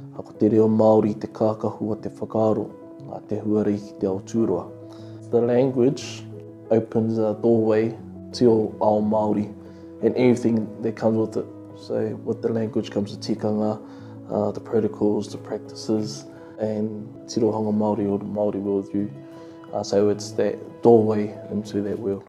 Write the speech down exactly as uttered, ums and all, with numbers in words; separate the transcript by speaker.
Speaker 1: Ako te Reo Māori, te kākahu a te whakaaro, a te huarei ki te aoturoa. The language opens a doorway to ao Māori and everything that comes with it. So with the language comes the tikanga, uh, the protocols, the practices, and tirohanga Māori or the Māori worldview. Uh, so it's that doorway into that world.